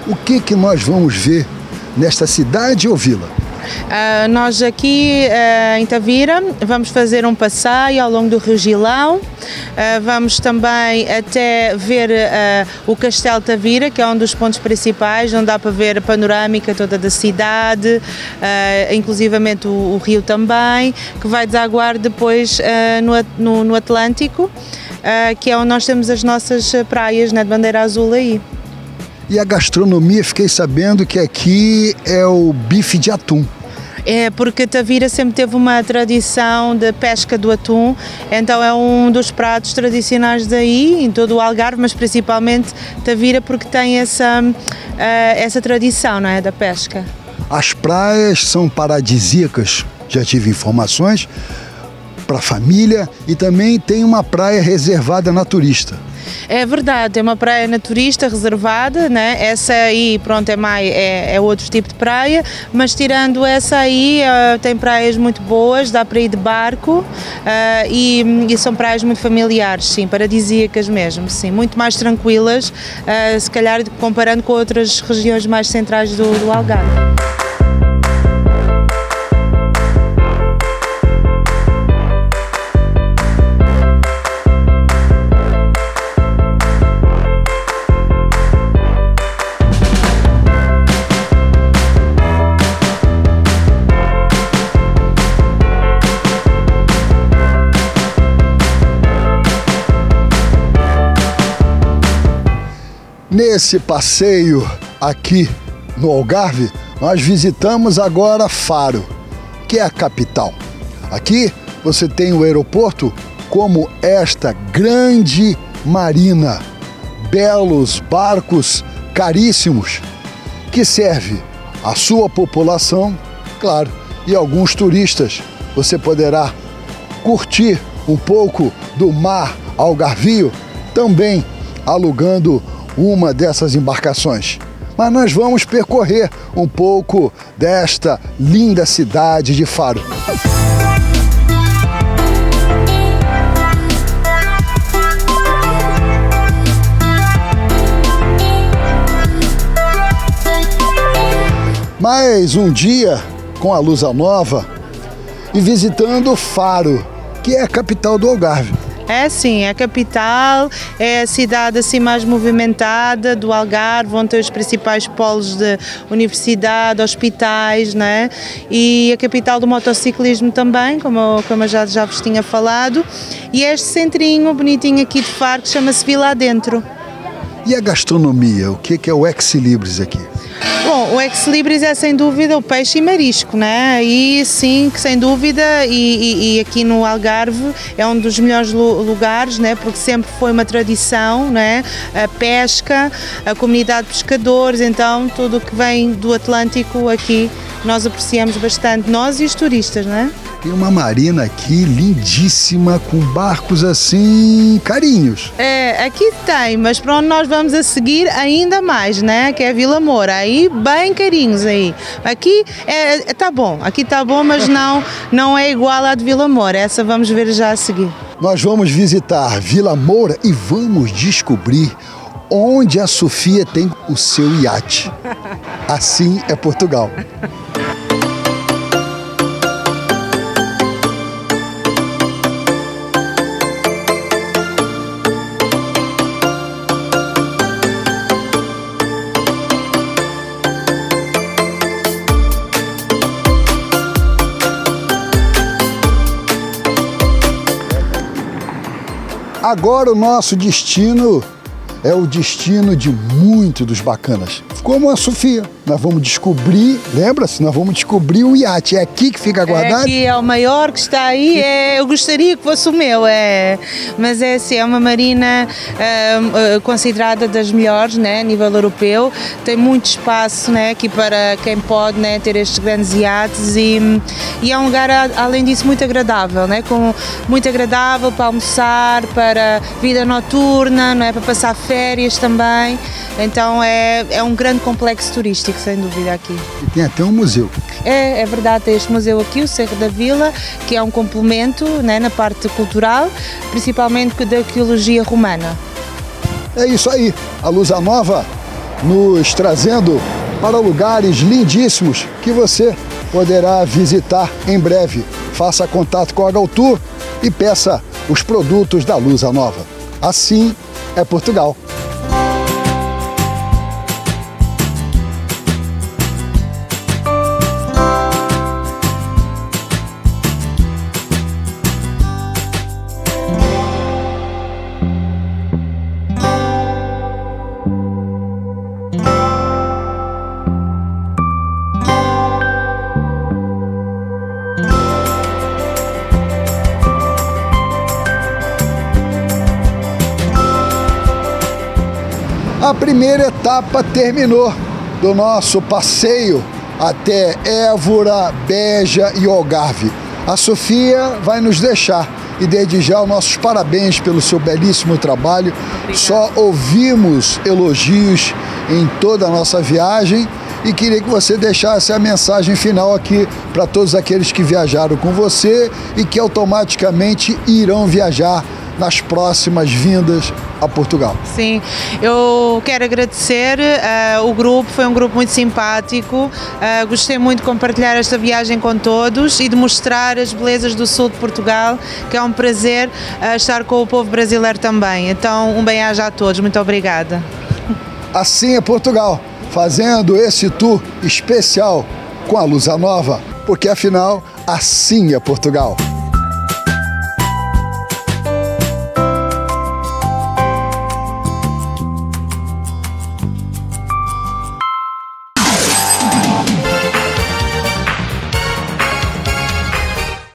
O que nós vamos ver nesta cidade ou vila? Nós aqui em Tavira vamos fazer um passeio ao longo do Rio Gilão, vamos também até ver o Castelo Tavira, que é um dos pontos principais, onde dá para ver a panorâmica toda da cidade, inclusivamente o rio também, que vai desaguar depois no Atlântico, que é onde nós temos as nossas praias, né, de bandeira azul aí. E a gastronomia, fiquei sabendo que aqui é o bife de atum. É porque Tavira sempre teve uma tradição de pesca do atum, então é um dos pratos tradicionais daí, em todo o Algarve, mas principalmente Tavira porque tem essa tradição, não é, da pesca. As praias são paradisíacas, já tive informações, para a família, e também tem uma praia reservada na turista. É verdade, é uma praia naturista reservada, né? Essa aí, pronto, é outro tipo de praia, mas tirando essa aí, tem praias muito boas, dá para ir de barco e são praias muito familiares, sim, paradisíacas mesmo, sim, muito mais tranquilas, se calhar comparando com outras regiões mais centrais do Algarve. Nesse passeio aqui no Algarve, nós visitamos agora Faro, que é a capital. Aqui você tem o aeroporto como esta grande marina, belos barcos caríssimos, que serve a sua população, claro, e alguns turistas. Você poderá curtir um pouco do mar algarvio, também alugando uma dessas embarcações. Mas nós vamos percorrer um pouco desta linda cidade de Faro. Mais um dia com a Luz Nova e visitando Faro, que é a capital do Algarve. É sim, é a capital, é a cidade assim mais movimentada do Algarve, onde tem os principais polos de universidade, hospitais, né? E a capital do motociclismo também, como eu já vos tinha falado, e este centrinho bonitinho aqui de Faro que chama-se Vila Adentro. E a gastronomia, o que é o Ex Libris aqui? Bom, o Ex Libris é sem dúvida o peixe e marisco, né? E sim, que sem dúvida, e aqui no Algarve é um dos melhores lugares, né? Porque sempre foi uma tradição, né? A pesca, a comunidade de pescadores, então tudo o que vem do Atlântico aqui nós apreciamos bastante, nós e os turistas, né? Tem uma marina aqui lindíssima, com barcos assim, carinhos. É, aqui tem, mas para onde nós vamos a seguir ainda mais, né? Que é a Vila Moura, aí bem carinhos aí. Aqui tá bom, mas não é igual à de Vila Moura, essa vamos ver já a seguir. Nós vamos visitar Vila Moura e vamos descobrir onde a Sofia tem o seu iate. Assim é Portugal. Agora o nosso destino é o destino de muitos dos bacanas. Como a Sofia, nós vamos descobrir, lembra-se? Nós vamos descobrir o iate. É aqui que fica guardado? Aqui é o maior que está aí, eu gostaria que fosse o meu, mas é assim, é uma marina considerada das melhores, né, a nível europeu, tem muito espaço, né, aqui para quem pode, né, ter estes grandes iates e é um lugar, além disso, muito agradável, né, muito agradável para almoçar, para vida noturna, não é, para passar férias também, então é um grande complexo turístico, sem dúvida, aqui. E tem até um museu. É verdade, tem este museu aqui, o Cerro da Vila, que é um complemento, né, na parte cultural, principalmente da arqueologia romana. É isso aí, a Luz Nova nos trazendo para lugares lindíssimos que você poderá visitar em breve. Faça contato com a Galtour e peça os produtos da Lusa Nova. Assim é Portugal. A primeira etapa terminou do nosso passeio até Évora, Beja e Algarve. A Sofia vai nos deixar e desde já os nossos parabéns pelo seu belíssimo trabalho. Obrigada. Só ouvimos elogios em toda a nossa viagem e queria que você deixasse a mensagem final aqui para todos aqueles que viajaram com você e que automaticamente irão viajar nas próximas vindas a Portugal. Sim, eu quero agradecer o grupo, foi um grupo muito simpático, gostei muito de compartilhar esta viagem com todos e de mostrar as belezas do sul de Portugal, que é um prazer estar com o povo brasileiro também. Então, um bem-aja a todos, muito obrigada. Assim é Portugal, fazendo esse tour especial com a Lusa Nova, porque afinal, assim é Portugal.